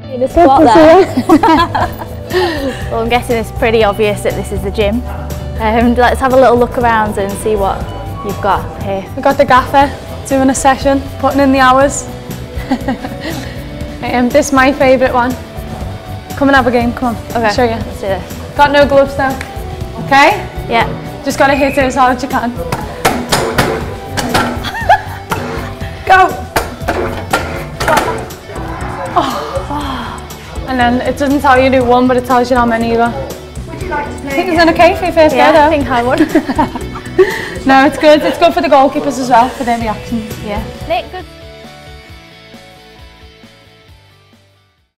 In a squat there. Well, I'm guessing it's pretty obvious that this is the gym. Let's have a little look around and see what you've got here. We've got the gaffer doing a session, putting in the hours. This is my favourite one. Come and have a game, come on. Okay, I'll show you. Let's do this. Got no gloves though. Okay? Yeah. Just got to hit it as hard as you can. Go! Oh. And then it doesn't tell you to do one, but it tells you how many you got. Would you like to play? I think it's okay for your first go though. I think I would. No, it's good. It's good for the goalkeepers as well, for their reactions. Yeah. Nick, good.